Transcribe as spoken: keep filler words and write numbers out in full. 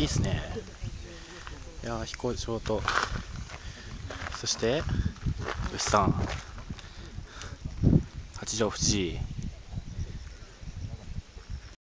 いっすね。いやー、飛行場と、そして牛さん、八丈富士。